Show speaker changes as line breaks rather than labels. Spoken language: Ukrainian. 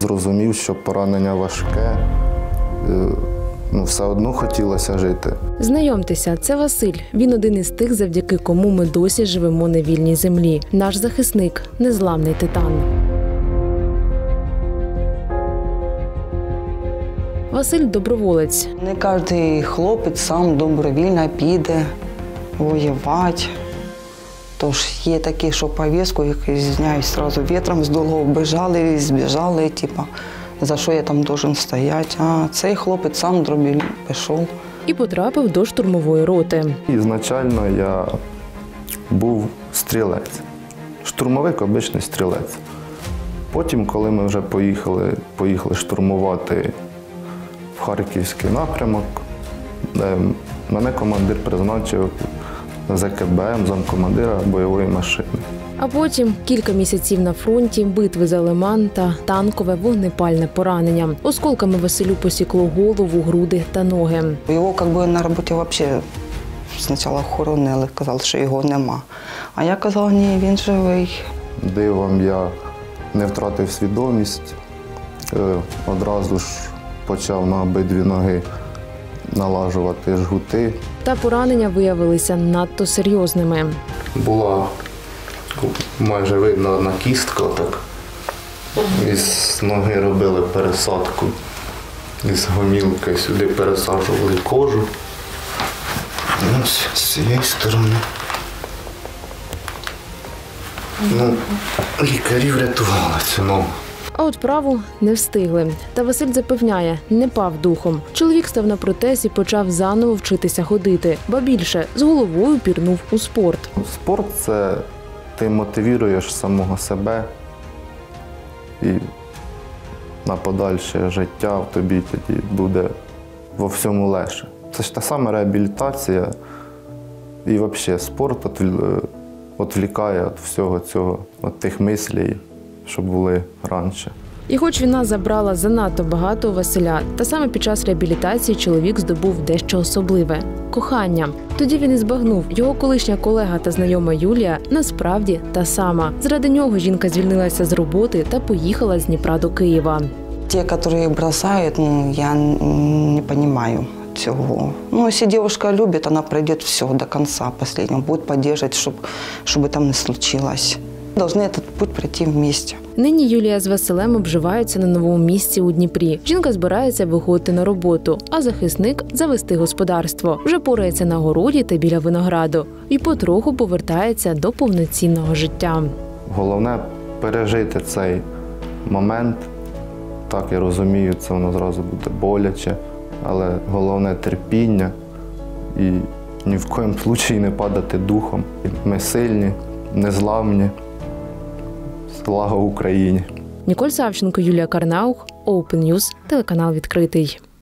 Зрозумів, що поранення важке, все одно хотілося жити.
Знайомтеся, це Василь. Він один із тих, завдяки кому ми досі живемо на вільній землі. Наш захисник – незламний титан. Василь – доброволець.
Не кожен хлопець сам добровільно піде воювати. Тож є такі, що повістку, які, звиняюсь, одразу вітром здуло, вбіжали, збіжали, за що я там должен стояти. А цей хлопець сам добровільно пішов.
І потрапив до штурмової роти.
Ізначально я був стрілець. Штурмовик – обичний стрілець. Потім, коли ми вже поїхали штурмувати в Харківський напрямок, де мене командир призначив ЗКБМ, замкомандира бойової машини.
А потім кілька місяців на фронті, битви за Лиман та танкове вогнепальне поранення. Осколками Василю посікло голову, груди та ноги.
Його на роботі взагалі спочатку хоронили, казали, що його нема. А я казала, ні, він живий.
Дивом я не втратив свідомість, одразу ж почав на обидві ноги налажувати жгути.
Та поранення виявилися надто серйозними.
Була майже видно одна кістка, так. Із ноги робили пересадку, із гомілки сюди пересаджували кожу. Ось з цієї сторони. Лікарі врятували цю ногу.
А от праву не встигли. Та Василь запевняє, не пав духом. Чоловік став на протез і почав заново вчитися ходити. Ба більше, з головою пірнув у спорт.
Спорт – це ти мотивуєш самого себе і на подальше життя в тобі тоді буде во всьому легше. Це ж та сама реабілітація і взагалі спорт відвлікає від всього цього, від тих мислей, що були раніше.
І хоч війна забрала занадто багато у Василя, та саме під час реабілітації чоловік здобув дещо особливе – кохання. Тоді він і збагнув, його колишня колега та знайома Юлія насправді та сама. Заради нього жінка звільнилася з роботи та поїхала з Дніпра до Києва.
Ті, які бросають, я не розумію цього. Якщо дівчинка любить, вона пройде все до кінця, останнього, буде підтримувати, щоб там не случилось. Должны этот путь пройти вместе.
Нині Юлія з Василем обживаються на новому місці у Дніпрі. Жінка збирається виходити на роботу, а захисник – завести господарство. Вже порається на городі та біля винограду. І потроху повертається до повноцінного життя.
Головне – пережити цей момент. Так, я розумію, це воно зразу буде боляче, але головне – терпіння і ні в коєму випадку не падати духом. Ми сильні, незламні. Слава Україні!
Ніколь Савченко, Юлія Карнаух, Open News, телеканал «Відкритий».